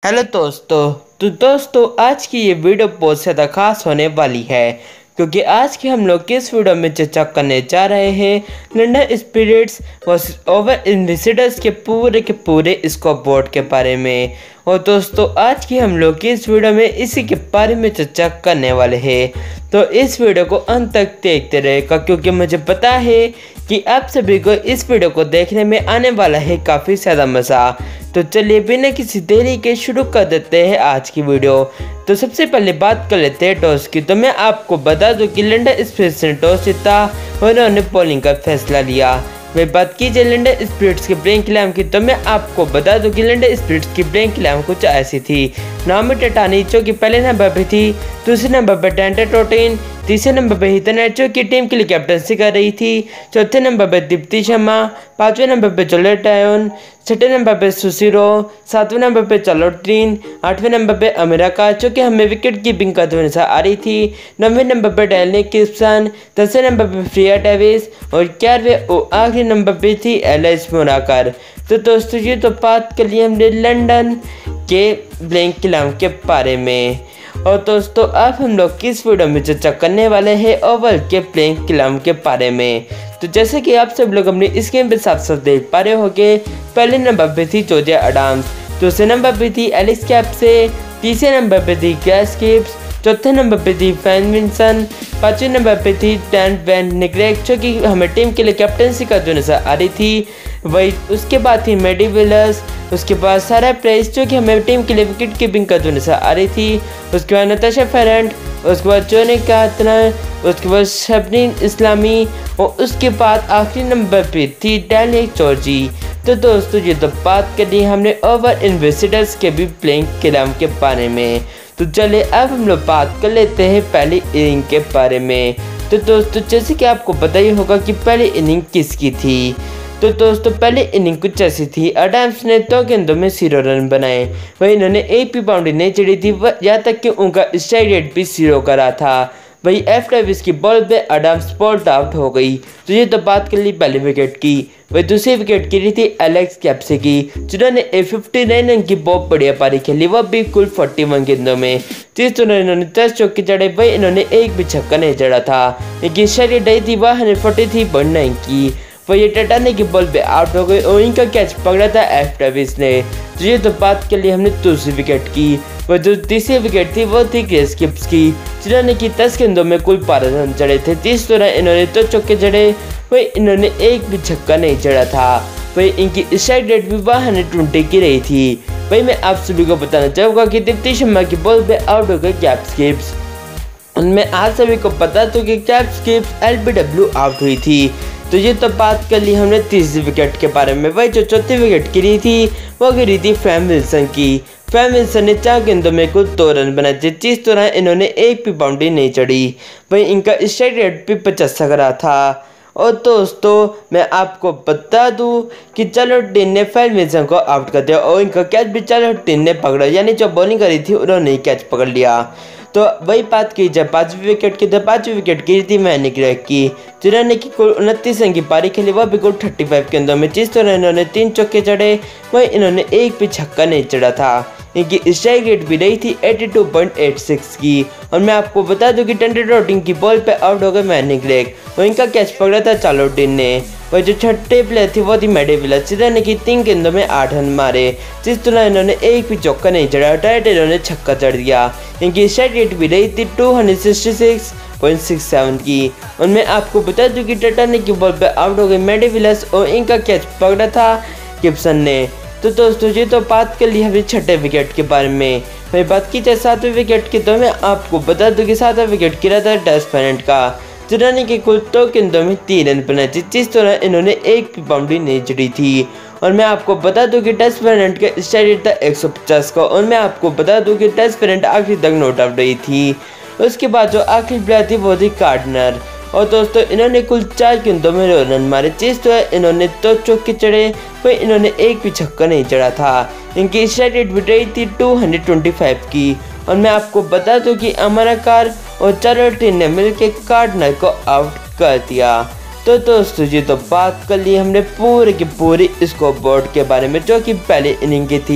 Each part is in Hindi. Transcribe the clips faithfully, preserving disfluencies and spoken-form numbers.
हेलो दोस्तों। तो दोस्तों आज की ये वीडियो बहुत ज़्यादा खास होने वाली है क्योंकि आज की हम लोग किस वीडियो में चर्चा करने जा रहे हैं London Spirits versus Oval Invincibles के पूरे के पूरे स्कोर बोर्ड के बारे में। और दोस्तों आज की हम लोग इस वीडियो में इसी के बारे में चर्चा करने वाले हैं, तो इस वीडियो को अंत तक देखते रहेगा क्योंकि मुझे पता है कि आप सभी को इस वीडियो को देखने में आने वाला है काफ़ी ज़्यादा मज़ा। तो चलिए बिना किसी देरी के शुरू कर देते हैं आज की वीडियो। तो सबसे पहले बात कर लेते हैं टॉस की। तो मैं आपको बता दूं कि लंडन स्पिरिट्स ने टॉस जीता और उन्होंने बॉलिंग का फैसला लिया। वही बात कीजिए लंडन स्पिरिट्स के प्लेइंग इलेवन की, तो मैं आपको बता दूं कि लंडन स्पिरिट्स की प्लेइंग इलेवन कुछ ऐसी थी। नाओमी टेटानी जो कि पहले नंबर पर थी, दूसरे नंबर पर टेंटे टोटिन, तीसरे नंबर पर हितन जो की टीम के लिए कैप्टनसी कर रही थी, चौथे नंबर पर दीप्ति शर्मा, पांचवें नंबर पर जोलेट टायोन, छठे नंबर पर सुसीरो, सातवें नंबर पर चार्लोटीन, आठवें नंबर पर अमेरिका जो कि हमें विकेट कीपिंग करते हुए नजर आ रही थी, नौवें नंबर पर डेनिक गिब्सन, दसवें नंबर पर फ्रिया डेविस और ग्यारहवें और आखिरी नंबर पर थी एलिस मोनाकर। तो दोस्तों ये तो बात कर ली हमने लंदन के प्लेइंग इलेवन के बारे में। और दोस्तों अब हम लोग किस वीडियो में चर्चा करने वाले हैं ओवल के प्लेइंग इलेवन के बारे में। तो जैसे कि आप सब लोग अपनी स्क्रीन पे साफ साफ देख पा रहे होंगे, पहले नंबर पे थी जोजिया एडम्स, दूसरे नंबर पे थी एलिस कैप्से, तीसरे नंबर पे थी ग्रेस गिब्स, चौथे नंबर पे थी फैन विंसन, पांचवें नंबर पे थी टैन वैन निग्रेक जो कि हमें टीम के लिए कैप्टनसी करते नजर आ रही थी। वही उसके बाद थी मेडी विलर्स, उसके बाद सारा प्रेस जो कि हमें टीम के लिए विकेट कीपिंग करते नजर आ रही थी, उसके बाद नताशा फेरेंट, उसके बाद जोनी कातनर, उसके बाद शबनीन इस्लामी और उसके बाद आखिरी नंबर पे थी डेनिक जॉर्जी। तो दोस्तों ये तो बात करी हमने ओवर इन्विसिडर्स के भी प्लेइंग इलेवन के बारे में। तो चलिए अब हम लोग बात कर लेते हैं पहली इनिंग के बारे में। तो दोस्तों जैसे कि आपको पता ही होगा कि पहली इनिंग किसकी थी। तो दोस्तों पहली इनिंग कुछ ऐसी थी, एडम्स ने दो गेंदों में जीरो रन बनाए, वही इन्होंने एक भी बाउंड्री नहीं चढ़ी थी, यहाँ तक कि उनका स्ट्राइक रेट भी जीरो करा था। वही एफ डेविस की बॉल पे एडम्स बॉल्ड आउट हो गई। तो ये तो बात कर ली पहले विकेट की। वही दूसरी विकेट गिरी थी एलेक्स कैप्से की जिन्होंने ए फिफ्टी नाइन रन की बहुत बढ़िया पारी खेली, वह भी कुल फोर्टी वन गेंदों में। जिस तरह इन्होंने दस चौके चढ़े वही इन्होंने एक भी छक्का नहीं चढ़ा था। इनकी शरीर डई थी वह hundred forty three point nine की। वह ये टटाने की बॉल पे आउट हो गई और इनका कैच पकड़ा था एफ डेविस ने। तो ये तो बात के लिए हमने दूसरी विकेट की। वह जो तीसरी विकेट थी वो थी ग्रेस गिब्स की जिन्होंने की दस गेंदों में कुल बारह रन चढ़े थे। जिस तरह इन्होंने दो चौके चढ़े वही इन्होंने एक भी छक्का नहीं चढ़ा था। वही इनकी स्ट्राइक रेट भी वन हंड्रेड ट्वेंटी की रही थी। वही मैं आप सभी को बताना चाहूँगा कि दीप्ति शर्मा की बॉल पे आउट हो गए कैप्स गिब्स। उनमें आप सभी को पता तो कि Caps Gibbs L B W out हुई थी। तो ये तो बात कर ली हमने तीसरी विकेट के बारे में। वही जो चौथी विकेट गिरी थी वो गिरी थी फैम विल्सन की। फैम विल्सन ने चार गेंदों में कुल दो रन बनाए थे, जिस तरह इन्होंने एक भी बाउंड्री नहीं चढ़ी। वही इनका स्ट्राइक रेट भी पचास रहा था। और दोस्तों मैं आपको बता दूं कि चार्लोटीन ने फैम विल्सन को आउट कर दिया और इनका कैच भी चार्लोटीन ने पकड़ा, यानी जो बॉलिंग करी थी उन्होंने कैच पकड़ लिया। तो वही बात की जाए पांचवी विकेट की, तो पांचवी विकेट गिरी थी मैनी ग्रेग की जिन्होंने की कुल उनतीस रन की पारी खेली, वह भी कुल थर्टी फाइव गेंदों में। जिस तरह इन्होंने तीन चौके चढ़े वही इन्होंने एक भी छक्का नहीं चढ़ा था। इनकी स्ट्राइक रेट भी रही थी बयासी पॉइंट आठ छह की। और मैं आपको बता दूं कि टेंटे टोटिन की बॉल पे आउट हो गए मैनी ग्रेग और इनका कैच पकड़ा था चार्लोटीन ने। वही जो छठे प्लेयर थी वो थी मेडी विलर्स जिन्होंने की तीन गेंदों में आठ रन मारे। जिस तरह इन्होंने एक भी चौका नहीं चढ़ा, डायरेक्ट इन्होंने छक्का चढ़ दिया। इनकी स्ट्राइक रेट भी रही थी two hundred sixty six point six seven की। और मैं आपको बता दूं कि टटाने की बॉल पे आउट हो गई मेडी विलर्स और इनका कैच पकड़ा था गिब्सन ने। तो दोस्तों ये तो बात कर ली हमें छठे विकेट के बारे में। वही बात की जाए सातवें विकेट की, तो मैं आपको बता दूं कि सातवें विकेट गिरा था टेस्ट पेरेंट का जिन्होंने की कुल दो गेंदों में तीन रन बनाए थे। जिस तरह इन्होंने एक भी बाउंड्री नहीं चढ़ी थी। और मैं आपको बता दूं कि टेस्ट पेरेंट का स्ट्राइक रेट था एक सौ पचास का। और मैं आपको बता दूं कि टेस्ट पेरेंट आखिरी तक नॉट आउट रही थी। उसके बाद जो आखिरी प्लेयर थी वो थी कार्डनर। और दोस्तों इन्होंने कुल चार गेंदों में रन मारे। जिस तरह इन्होंने दो चौके चढ़े वही इन्होंने एक भी छक्का नहीं चढ़ा था। इनकी स्ट्राइक रेट भी रही थी टू हंड्रेड ट्वेंटी फाइव की। और मैं आपको बता दूं कि अमेरिकार और चार्लोटीन ने मिलकर कार्डनर को आउट कर दिया। तो दोस्तों ये तो बात कर ली हमने पूरे की पूरी स्कोर बोर्ड के बारे में जो कि पहली इनिंग की थी।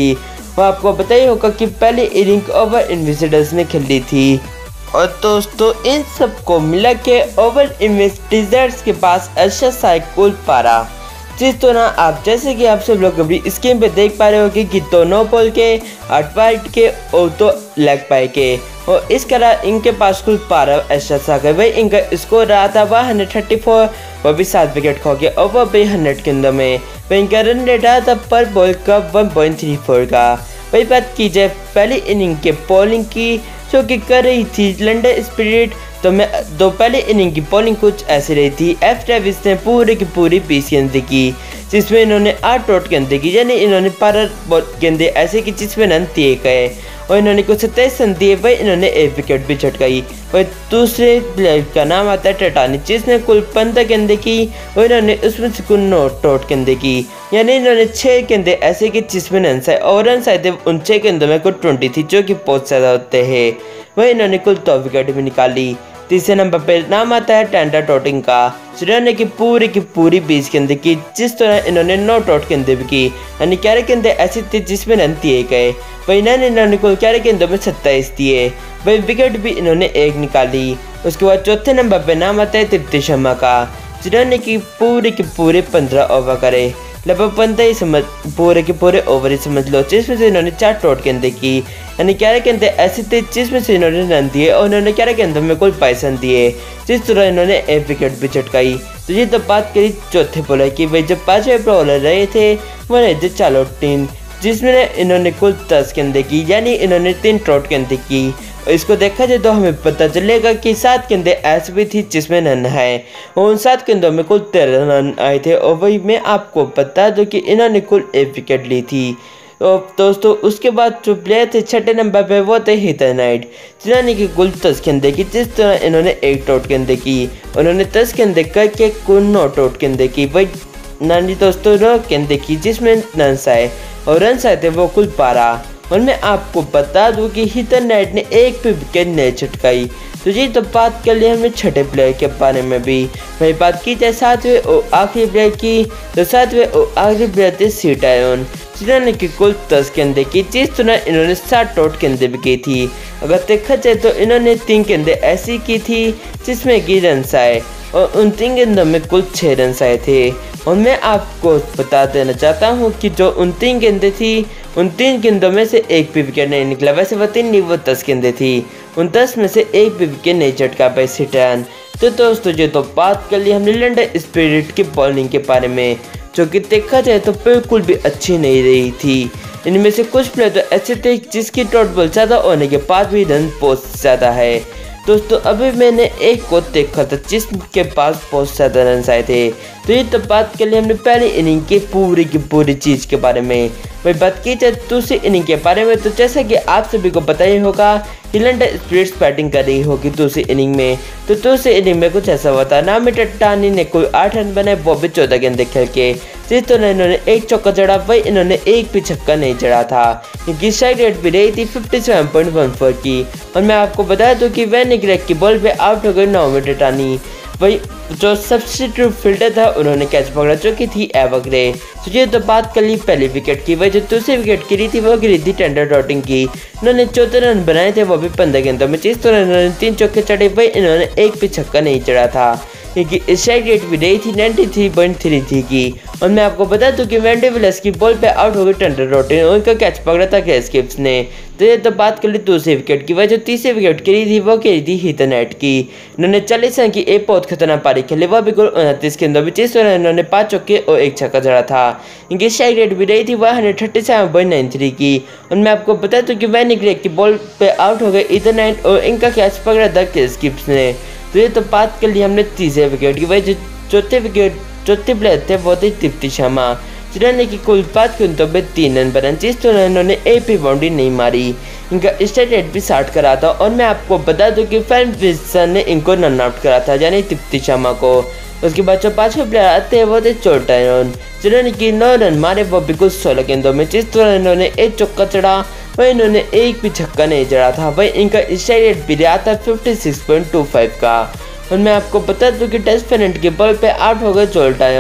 वो आपको पता ही होगा कि पहली इनिंग ओवर इन्वेस्टर्स ने खेली थी। और दोस्तों इन सब को मिला के ओवर इन्वेस्टर्स के पास अच्छा साइकिल पारा, जिस तरह आप जैसे कि आप सब लोग अभी स्क्रीन पे देख पा रहे हो कि तो नो बॉल के, आठ वाइड के और तो लेग पाई के, और इस तरह इनके पास कुल बारह ऐसा सा गए भाई। इनका स्कोर रहा था वह हंड्रेड थर्टी फोर, वो भी सात विकेट खो गया और वो भी हंड्रेड के अंदर में। भाई इनका रन रेट रहा था पर बॉल का वन पॉइंट थ्री फोर का। भाई बात की जाए पहली इनिंग के बॉलिंग की, जो कि कर रही थी लंडन स्पिरिट, तो मैं दो पहले इनिंग की बॉलिंग कुछ ऐसी रही थी। एफ डेविस ने पूरी की पूरी बीस गेंदें की, जिसमें इन्होंने आठ डॉट गेंदें की, यानी इन्होंने बारह गेंदें ऐसे की जिसमें रन दिए गए, और इन्होंने कुछ सत्ताईस रन दिए। वही इन्होंने एक विकेट भी झटकाई। वही दूसरे प्लेयर का नाम आता है टेटानी, जिसने कुल पंद्रह गेंदें की और इन्होंने उसमें से कुल नौ डॉट गेंदें की, यानी इन्होंने छः गेंदें ऐसे की जिसमें रन आए, और रन आए थे उन छः गेंदों में कुल ट्वेंटी थी, जो कि बहुत ज़्यादा होते हैं। वही इन्होंने कुल दो विकेट भी निकाली। तीसरे नंबर पे नाम आता है टेंडा टोटिंग का, जिन्होंने की पूरी की पूरी बीस गेंदें की, जिस तरह इन्होंने नौ डॉट गेंदें भी की, यानी ग्यारह गेंदें ऐसी थी जिसमें रन दिए गए। वही इन्होंने इन्होंने कुल ग्यारह गेंदों में सत्ताईस दिए। वही विकेट भी इन्होंने एक निकाली। उसके बाद चौथे नंबर पे नाम आता है तृप्ति शर्मा का, जिन्होंने की पूरी की पूरे पंद्रह ओवर करे, लगभग पंद्रह ही समझ पूरे के पूरे ओवर ही समझ लो, जिसमें से इन्होंने चार डॉट गेंदें की, यानी ग्यारह गेंदें ऐसे थे जिसमें से इन्होंने रन दिए, और इन्होंने ग्यारह गेंदों में कुल बाईस रन दिए, जिस तरह इन्होंने एक विकेट भी झटकाई। तो ये तो बात करी चौथे बॉलर की। वही जब पांचवें बॉलर रहे थे वो रहे थे चार्लोटीन, जिसमें इन्होंने कुल दस गेंदें की, यानी इन्होंने तीन डॉट गेंदें की। और इसको देखा जाए तो हमें पता चलेगा कि सात गेंदें ऐसी भी थी जिसमें रन है, और उन सात गेंदों में कुल तेरह रन आए थे। और वही मैं आपको बता दूं कि इन्होंने कुल एक विकेट ली थी। तो दोस्तों उसके बाद जो प्लेयर थे छठे नंबर पे वो थे हीथर नाइट, जिन्होंने की कुल दस गेंदें की, जिस तरह इन्होंने एक डॉट गेंदें की। उन्होंने दस गेंदें करके कुल नौ डॉट गेंदें की। वही नानी दोस्तों नौ गेंदें की जिसमें रन आए, और रन आए थे वो कुल बारह। और मैं आपको बता दूं कि हीथर नाइट ने एक भी विकेट नहीं झटकाई। तो ये तो बात कर लिया हमने छठे प्लेयर के बारे में भी। वही बात की जाए सातवें और आखिरी प्लेयर की, तो सातवें और आखिरी प्लेयर थे सी टायन, जिन्होंने की कुल दस गेंदें की, जिस तरह इन्होंने सात डॉट गेंदें भी की थी। अगर देखा जाए तो इन्होंने तीन गेंदें ऐसी की थी जिसमें की रन आए, और उन तीन गेंदों में कुल छः रन आए थे। और मैं आपको बता देना चाहता हूँ कि जो उन तीन गेंदें थी, उन तीन गेंदों में से एक भी विकेट नहीं निकला। वैसे वो तीन नहीं, वो दस गेंदें थी, उन दस में से एक भी विकेट नहीं झटका पाई सी टायन। तो दोस्तों ये तो बात कर ली हमने लंडन स्पिरिट की बॉलिंग के बारे में, जो कि देखा जाए तो बिल्कुल भी अच्छी नहीं रही थी। इनमें से कुछ प्लेयर तो ऐसे थे जिसकी डॉट बॉल ज़्यादा होने के बाद भी रन बहुत ज़्यादा है। दोस्तों अभी मैंने एक को देखा था जिसके पास बहुत ज़्यादा रन आए थे। तो ये तो बात कर ली हमने पहली इनिंग की पूरी की पूरी चीज़ के बारे में। वही बात की जाए दूसरी इनिंग के बारे में, तो जैसा कि आप सभी को पता ही होगा कि लंडन स्पिरिट्स बैटिंग कर रही होगी दूसरी इनिंग में। तो दूसरी इनिंग में कुछ ऐसा हुआ था, नामी टट्टानी ने कोई आठ रन बनाए, वो भी चौदह गेंदें खेल के, जिस तरह इन्होंने एक चौका चढ़ा, वही इन्होंने एक भी छक्का नहीं चढ़ा था। इनकी स्ट्राइक रेट भी रही थी fifty seven point one four की। और मैं आपको बता दूं कि वैन ग्रेग की बॉल पे आउट हो गई नामी टट्टानी। वही जो सब्स्टिट्यूट फील्डर था उन्होंने कैच पकड़ा, जो कि थी एवा ग्रे। तो ये तो बात कर ली पहली विकेट की। वही जो दूसरी विकेट गिरी थी वो गिरी थी टेंडर डॉटिंग की। इन्होंने चौदह रन बनाए थे, वो भी पंद्रह गेंदों में, जिस तरह इन्होंने तीन चौके चढ़े, वही इन्होंने एक भी छक्का नहीं चढ़ा था। क्योंकि स्ट्राइक रेट भी रही थी नाइन्टी थ्री पॉइंट थ्री थी की। और मैं आपको बता दूं कि वेंडी विलियम्स की बॉल पे आउट हो गई टेंडर डॉटिन, उनका कैच पकड़ा था ग्रेस गिब्स ने। तो ये तो बात कर ली दूसरी विकेट की। वह जो तीसरी विकेट गिरी थी वो गिरी थी हीथर नाइट की। इन्होंने चालीस रन की एक बहुत खतरनाक पारी खेली, वह भी उनतीस गेंदों में, जिस तरह इन्होंने पाँच चौके और एक छक्का जड़ा था। इनकी स्ट्राइक रेट भी रही थी वह hundred thirty seven point nine three की। और मैं आपको बता दूं कि वेंडी ग्रेग की बॉल पे आउट हो गए हीथर नाइट, और इनका कैच पकड़ा था ग्रेस गिब्स ने। तो ये तो बात कर ली हमने तीसरे विकेट की। वही जो चौथे विकेट चौथे प्लेयर थे वो थे तृप्ति शर्मा, जिन्होंने की कुल पाँच गेंदों में तीन रन बनाए, जिस तरह इन्होंने एक भी बाउंड्री नहीं मारी। इनका स्ट्राइक रेट भी साठ करा था। और मैं आपको बता दूं कि फैन विल्सन ने इनको रन आउट करा था, यानी तृप्ति शर्मा को। उसके बाद जो पांचवें प्लेयर आते हैं वो थे चोट टायन, जिन्होंने की नौ रन मारे, वो बिल्कुल सोलह गेंदों में, जिस तरह इन्होंने एक चौका चढ़ा, वही इन्होंने एक भी छक्का नहीं चढ़ा था। वही इनका स्ट्राइक रेट भी रहा था fifty six point two five का। और मैं आपको बता दूं कि टेस्ट पेनेंट के बॉल पे आउट हो गए चोट टायन,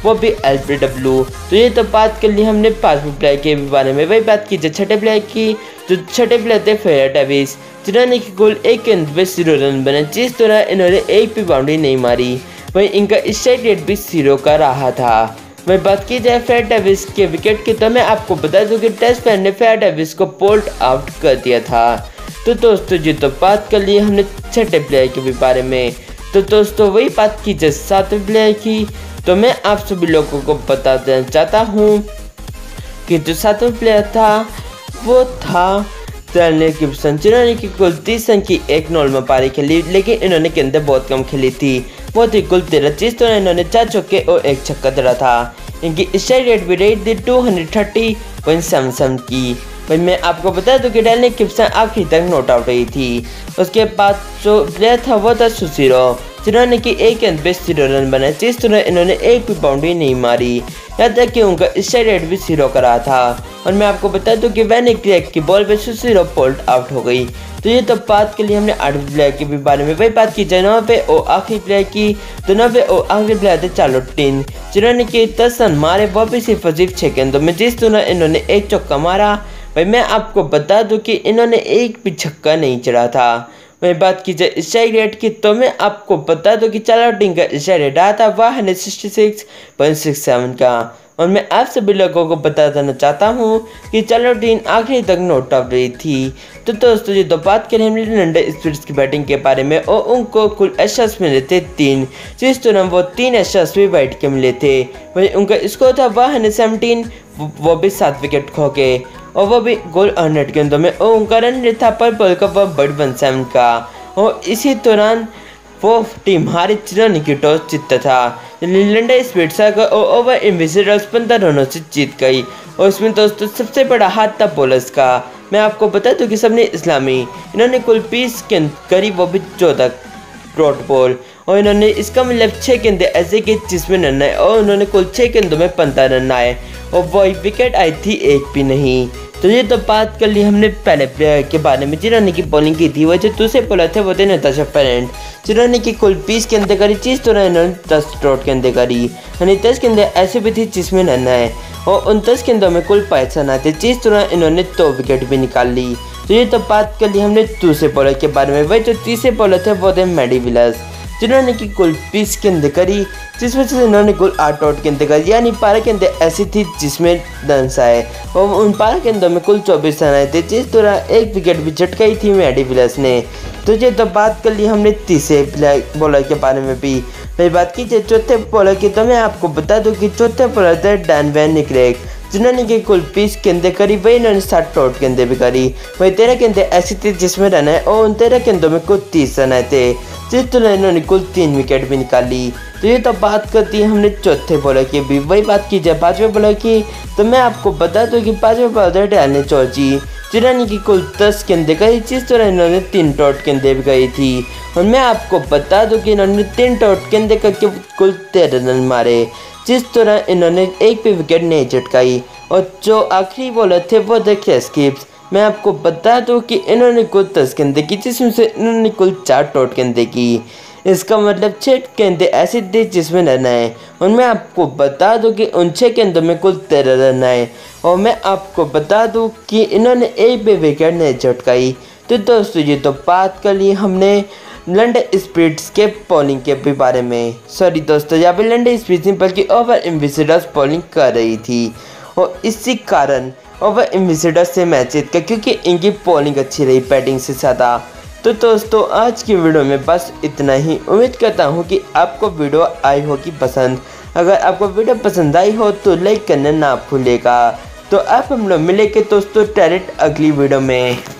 वो भी एलबीडब्ल्यू। तो ये तो बात कर ली हमने पांचवें प्लेयर के बारे में। वही बात की जाए छठे प्लेयर की, तो छठे प्लेयर थे फेयर डेविस, जिन्होंने की कुल एक गेंद पे जीरो रन बने, जिस तरह इन्होंने एक भी बाउंड्री नहीं मारी। वहीं इनका स्ट्राइक रेट भी जीरो का रहा था। मैं बात की जाए फेयर डेविस के विकेट की, तो मैं आपको बता दूं कि टेस्ट प्लेयर ने फेयर डेविस को बोल्ड आउट कर दिया था। तो दोस्तों जी तो बात कर ली हमने छठे प्लेयर के भी बारे में। तो दोस्तों वही बात की जाए सातवें प्लेयर की, तो मैं आप सभी लोगों को बता देना चाहता हूँ कि जो सातवें प्लेयर था वो था स्टैनली गिब्सन, जिन्होंने की कुल तीस रन की एक नॉर्मल पारी खेली, लेकिन इन्होंने गेंदें बहुत कम खेली थी। वो थी कुल तेरह, जिस तरह इन्होंने चार चौके और एक छक्का जड़ा था। इनकी स्ट्राइक रेट भी रही थी दो सौ तीस पॉइंट सात सात की। भाई मैं आपको बता दूं कि स्टैनली गिब्सन आखिरी तक नॉट आउट रही थी। उसके बाद जो प्लेयर था वो था सुशीरो, जिन्होंने की एक गेंद पे जीरो रन बनाए, जिस तरह इन्होंने एक भी बाउंड्री नहीं मारी। यहाँ तक कि उनका स्ट्राइक रेट भी जीरो का रहा था। और मैं आपको बता दूं कि वैन क्रेग की बॉल पे सुशीरो बोल्ड आउट हो गई। तो ये तो बात के लिए हमने आठवें प्लेयर के भी बारे में। वही बात की जाए नौवे और आखिरी प्लेयर की, तो नौवे और आखिरी प्लेयर थे चार्लोटीन, जिन्होंने की दस रन मारे, वो भी सिर्फ सिर्फ छः गेंदों में, जिस तरह इन्होंने एक चौका मारा। भाई मैं आपको बता दूं कि इन्होंने एक भी छक्का नहीं चढ़ा था। वही बात की जाए स्ट्राइक रेट की, तो मैं आपको बता दूं कि चार्लोटीन का स्ट्राइक रेट आया था one hundred sixty six point six seven का। और मैं आप सभी लोगों को बता देना चाहता हूँ कि चार्लोटीन आखिरी तक नॉट आउट रही थी। तो दोस्तों ये तो बात करें हमने लंडन स्पिरिट्स की बैटिंग के बारे में, और उनको कुल एशर्स मिले थे तीन, जिस तरह वो तीन एशर्स भी वाइट के मिले थे। वही उनका स्कोर था वन हंड्रेड सेवनटीन, वो भी सात विकेट खो के, और वो भी गोल हंड्रेड गेंदों में। और उनका रन रेट था पर बॉल का वो बट वन सेवन का। और इसी दौरान वो टीम हारी रन की टॉस जीतता था। लंडन स्पिरिट्स और ओवर इन्विजिटर्स पंद्रह रनों से जीत गई। और इसमें दोस्तों सबसे बड़ा हाथ था बॉलर्स का। मैं आपको बता दूं कि सबने इस्लामी, इन्होंने कुल बीस गेंद करी, वो भी चौदह डॉट बॉल। और इन्होंने इसका मतलब छः गेंदे ऐसे की जिसमें रन आए, और उन्होंने कुल छः गेंदों में पंद्रह रन आए, और वही विकेट आई थी एक भी नहीं। तो ये तो बात कर ली हमने पहले प्लेयर के बारे में, जिन्होंने की बॉलिंग की थी। वो जो दूसरे बॉलर थे वो थे नताशा पेरेंट, जिन्होंने की कुल बीस गेंदें करी, जिस तरह इन्होंने दस डॉट गेंदें करी, यानी दस गेंदें ऐसे भी थी जिसमें रन आए, और उन दस गेंदों में कुल पाँच रन आते, जिस तरह इन्होंने दो विकेट भी निकाल ली। तो ये तो बात कर ली हमने दूसरे बॉलर के बारे में। वही जो तीसरे बॉलर थे वो थे मैडी विलियर्स, जिन्होंने की कुल बीस गेंदें करी, जिसमें से इन्होंने कुल आठ आउट गेंदें करी, यानी बारह गेंदें ऐसी थी जिसमें रन आए, और उन बारह गेंदों में कुल चौबीस रन आए थे, जिस तरह एक विकेट भी झटकाई थी मैडी विलियर्स ने। तो ये तो बात कर ली हमने तीसरे बॉलर के बारे में भी। मेरी बात की जाए चौथे बॉलर की, तो मैं आपको बता दूं कि चौथे बॉलर थे डैन वैन क्रेग, जिन्होंने की कुल बीस गेंदें करी, वही इन्होंने साठ आउट गेंदें भी करी। वही तेरह गेंदें ऐसी थी जिसमें रन आए, और उन तेरह गेंदों में कुल तीस रन आए थे, जिस तरह इन्होंने कुल तीन विकेट भी निकाली। तो ये तो बात करती है हमने चौथे बॉलर की भी। वही बात की जाए पाँचवें बॉलर की, तो मैं आपको बता दूं कि पाँचवें बॉलर डैनियल जॉर्जी, जिन्होंने की कुल दस गेंदें करी, जिस तरह इन्होंने तीन डॉट गेंदें भी करी थी। और मैं आपको बता दूं कि इन्होंने तीन डॉट गेंदें करके कुल तेरह रन मारे, जिस तरह इन्होंने एक भी विकेट नहीं झटकाई। और जो आखिरी बॉलर थे वो थे क्रिस गिब्स। मैं आपको बता दूं कि इन्होंने कुल दस गेंदें की, जिसमें से इन्होंने कुल चार डॉट गेंदें की। इसका मतलब छः गेंदें ऐसी थी जिसमें रन आए, और मैं आपको बता दूं कि उन छः गेंदों में कुल तेरह रन आए। और मैं आपको बता दूं कि इन्होंने एक भी विकेट नहीं झटकाई। तो दोस्तों ये तो बात कर ली हमने लंडन स्पिरिट्स के बॉलिंग के भी बारे में। सॉरी दोस्तों, यहाँ पे लंडन स्पिरिट्स नहीं बल्कि ओवर इन्विजिटर्स बॉलिंग कर रही थी, और इसी कारण ओवर इन्विजिटर्स से मैच जीत गया, क्योंकि इनकी बॉलिंग अच्छी रही बैटिंग से ज़्यादा। तो दोस्तों आज की वीडियो में बस इतना ही। उम्मीद करता हूँ कि आपको वीडियो आई होगी पसंद। अगर आपको वीडियो पसंद आई हो तो लाइक करना ना भूलेगा। तो आप हम लोग मिलेंगे दोस्तों डायरेक्ट अगली वीडियो में।